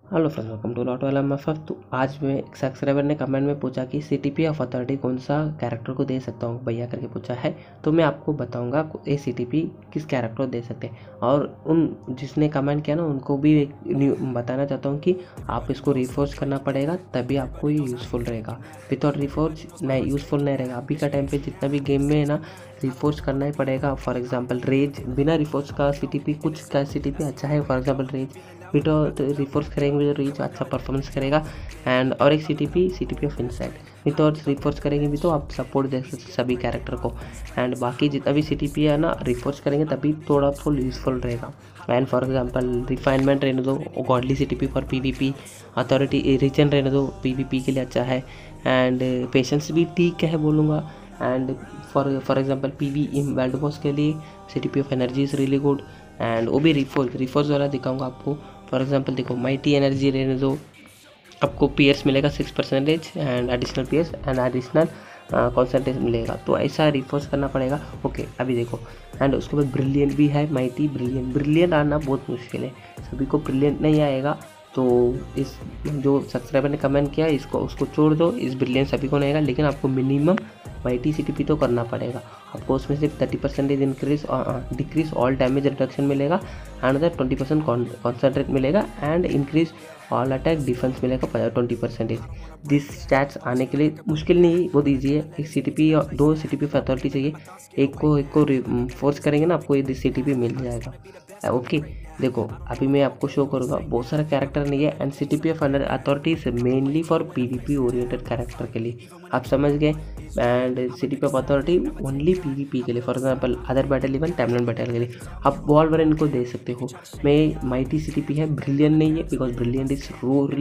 Hello friends, welcome to lot वाला MFF। तो आज में एक सब्सक्राइबर ने कमेंट में पूछा कि CTP ऑफ अथॉरिटी कौन सा कैरेक्टर को दे सकता हूँ भैया करके पूछा है। तो मैं आपको बताऊंगा ये CTP किस कैरेक्टर को दे सकते हैं, और उन जिसने कमेंट किया ना उनको भी एक बताना चाहता हूँ कि आप इसको रिफोर्स करना पड़ेगा, तभी आपको ये यूज़फुल रहेगा। विदाउट रिफोर्स नहीं यूज़फुल नहीं रहेगा। अभी का टाइम पे जितना भी गेम में है ना, रिफोर्स करना ही पड़ेगा। फॉर एग्जांपल रेज, बिना रिफोर्स का CTP कुछ का CTP अच्छा है। For example rage without reforge करेंगे तो रेज अच्छा परफॉर्मेंस करेगा। एंड और एक CTP of insight, without reforge करेंगे भी तो आप सपोर्ट दे सकते सभी कैरेक्टर को। एंड बाकी जितना भी CTP है ना, रिफोर्स करेंगे तभी थोड़ा फुल यूज़फुल रहेगा। एंड फॉर एग्जांपल रिफाइनमेंट रहने दो, godly CTP for PvP, authority region रहने दो, PvP के लिए अच्छा है। एंड पेशेंस भी ठीक है बोलूँगा। And for example PV world boss के लिए CTP of energy is really good. And वो भी रिफोर्स वाला दिखाऊंगा आपको। फॉर एग्जांपल देखो, माइटी एनर्जी रहने दो, आपको PS मिलेगा 6% and additional PS and additional concentrate मिलेगा। तो ऐसा रिफोर्स करना पड़ेगा। ओके अभी देखो, एंड उसके बाद ब्रिलियंट भी है, माइटी ब्रिलियंट आना बहुत मुश्किल है, सभी को ब्रिलियंट नहीं आएगा। तो इस जो सब्सक्राइबर ने कमेंट किया उसको छोड़ दो, इस ब्रिलियंट सभी को नहीं आएगा, लेकिन आपको मिनिमम माइटी CTP तो करना पड़ेगा। आपको उसमें सिर्फ 30% increase decrease all damage reduction मिलेगा, अनदर 20% कॉन्सेंट्रेट मिलेगा, and increase all attack defence मिलेगा 20%। दिस स्टैट्स आने के लिए मुश्किल नहीं, बहुत ईजी है। एक CTP और 2 CTP ऑफ अथॉरिटी चाहिए, एक को फोर्स करेंगे ना, आपको ये CTP मिल जाएगा। ओके देखो अभी मैं आपको शो करूँगा, बहुत सारा कैरेक्टर नहीं है। And CTP of authority is mainly for PvP oriented character के लिए, आप समझ गए। And CTP of authority only PvP के लिए, for example other battle even timeline battle के लिए आप वॉल्वरिन को दे सकते हो। मैं माइटी CTP है, ब्रिलियंट नहीं है, because brilliant is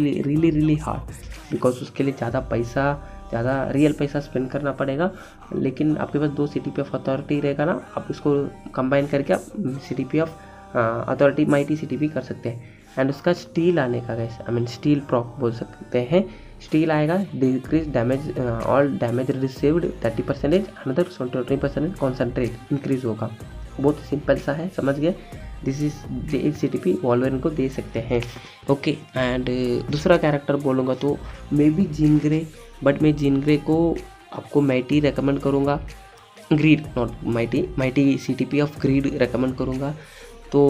really hard, because उसके लिए ज़्यादा रियल पैसा स्पेंड करना पड़ेगा। लेकिन आपके पास 2 CTP ऑफ अथॉरिटी रहेगा ना, आप इसको कंबाइन करके आप CTP of authority mighty CTP कर सकते हैं। एंड उसका स्टील आने का गैस, स्टील प्रॉक बोल सकते हैं। स्टील आएगा, decrease damage all damage received 30%, another 20% concentrate increase होगा। बहुत सिंपल सा है, समझ गए। दिस इज CTP वॉल्वरिन को दे सकते हैं। ओके एंड दूसरा कैरेक्टर बोलूँगा तो मे बी जिनग्रे, बट मैं जिनग्रे को आपको माइटी रेकमेंड करूँगा, greed not mighty CTP of greed recommend करूँगा। तो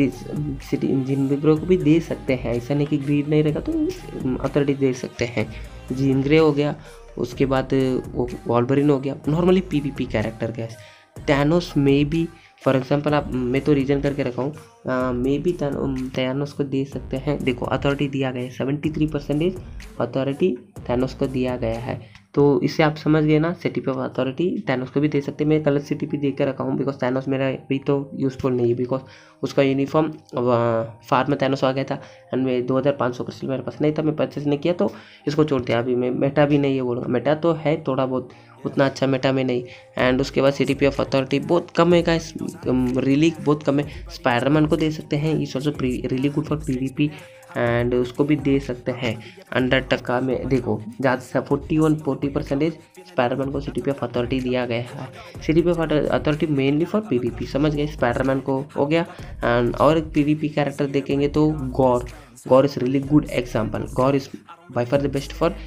जिनग्रे को भी दे सकते हैं, ऐसा नहीं कि ग्रीड नहीं रहेगा तो अथॉरिटी दे सकते हैं। जिनग्रे हो गया, उसके बाद वो वॉल्वरिन हो गया, नॉर्मली PvP कैरेक्टर का। थैनोस में भी फॉर एग्जांपल आप, मैं तो रीजन करके रखा हूँ, मे भी थैनोस को दे सकते हैं। देखो अथॉरिटी दिया गया है 73% अथॉरिटी थैनोस को दिया गया है। तो इससे आप समझ गए ना, CTP ऑफ अथॉरिटी थैनोस को भी दे सकते हैं। मैं गलत CTP दे के रखा हूँ, बिकॉज थैनोस मेरा भी तो यूजफुल नहीं है, बिकॉज उसका यूनिफॉर्म फार में थैनोस आ गया था एंड मैं 2500 क्रिस्टल मेरे पास नहीं था, मैं परचेस नहीं किया, तो इसको छोड़ दिया। अभी मैं मेटा भी नहीं है बोलूँगा, मेटा तो है थोड़ा बहुत, उतना अच्छा मेटा में नहीं। एंड उसके बाद CTP ऑफ अथॉरिटी बहुत कम है गाइस, रियली बहुत कम है। स्पाइडरमैन को दे सकते हैं, is also really good for PvP, and उसको भी दे सकते हैं 100% में। देखो ज़्यादा 40% स्पाइडरमैन को CTP ऑफ अथॉरिटी दिया गया है। CTP of authority mainly for PvP, समझ गए। स्पाइडरमैन को हो गया। एंड और एक PvP कैरेक्टर देखेंगे तो Gorr is really good example. Gorr is by far the best for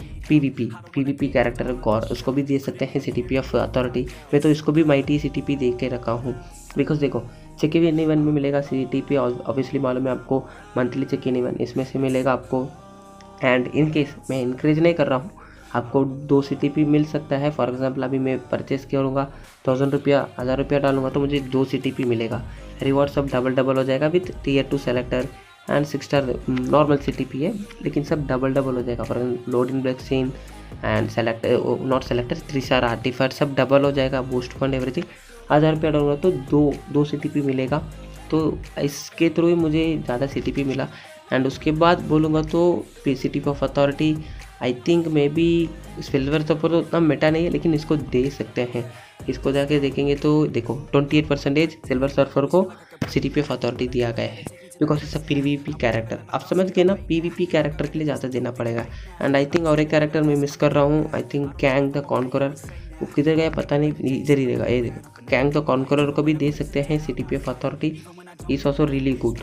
PvP character Gorr, उसको भी दे सकते हैं CTP ऑफ अथॉरिटी। मैं तो इसको भी माइटी CTP दे के रखा हूँ, बिकॉज देखो चेक-इन इवेंट में मिलेगा CTP, ऑब्वियसली मालूम है आपको, मंथली चेक-इन इवेंट इसमें से मिलेगा आपको। एंड इन केस मैं इंक्रीज नहीं कर रहा हूँ, आपको 2 CTP मिल सकता है। फॉर एग्जांपल अभी मैं परचेस करूँगा 1000 रुपया, 1000 रुपया डालूंगा तो मुझे 2 CTP मिलेगा। रिवॉर्ड सब डबल हो जाएगा with Tier 2 selector and 6 star normal CTP है, लेकिन सब डबल हो जाएगा। For load in break scene and selector not selector 3 star artifact सब डबल हो जाएगा, बूस्ट फंड एवरीथिंग। 1000 रुपया डालूंगा तो दो CTP मिलेगा, तो इसके थ्रू ही मुझे ज़्यादा CTP मिला। एंड उसके बाद बोलूँगा तो CTP of authority I think may be Silver Surfer तो उतना मेटा नहीं है, लेकिन इसको दे सकते हैं। इसको जाके देखेंगे तो देखो 28% सिल्वर सर्फर को CTP ऑफ अथॉरिटी दिया गया है, because it's a PvP character. आप समझ गए ना, PvP कैरेक्टर के लिए ज़्यादा देना पड़ेगा। एंड आई थिंक और एक कैरेक्टर मैं मिस कर रहा हूँ, I think Kang the Conqueror, वो किधर गया पता नहीं, इधर ही रहेगा। ये देखो कैंग द कॉन्करर को भी दे सकते हैं CTP of authority, is also really good.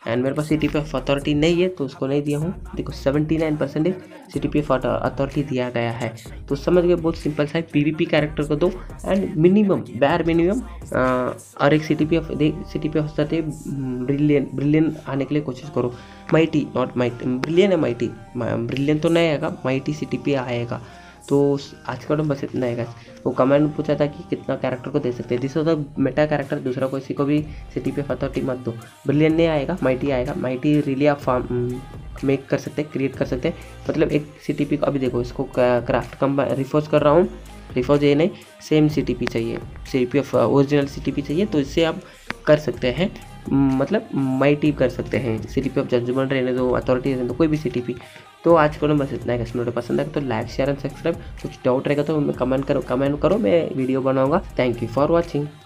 And मेरे पास CTP ऑफ अथॉरिटी नहीं है तो उसको नहीं दिया हूँ। देखो 79% CTP ऑफ अथॉरिटी दिया गया है। तो समझ गए, बहुत सिंपल सा है। PvP कैरेक्टर को दो एंड मिनिमम बैर मिनिमम और एक CTP ऑफ अथॉरिटी ब्रिलियन आने के लिए कोशिश करो। माइटी नॉट माइटी, ब्रिलियन है माइटी, ब्रिलियन तो नहीं आएगा, माइटी CTP आएगा। तो आज का बस इतना है। वो कमेंट में पूछा था कि कितना कैरेक्टर को दे सकते हैं। दिस होता मेटा कैरेक्टर, दूसरा किसी को भी CTP ऑफ अथॉरिटी मत दो। ब्रिलियन नहीं आएगा, माइटी आएगा। माइटी रियली आप फार्म मेक कर सकते हैं, क्रिएट कर सकते हैं। मतलब एक CTP को अभी देखो, इसको क्राफ्ट कम रिफोर्स कर रहा हूँ, रिफोर्स ये नहीं, सेम CTP चाहिए, CTP ऑफ ओरिजिनल CTP चाहिए, तो इससे आप कर सकते हैं। मतलब माइटी कर सकते हैं, CTP ऑफ जजमेंट रहने दो, अथॉरिटी रहने दो, कोई भी CTP। तो आज को बस इतना है। वीडियो पसंद आएगा तो लाइक शेयर एंड सब्सक्राइब। कुछ डाउट रहेगा तो कमेंट करो, मैं वीडियो बनाऊंगा। Thank you for watching.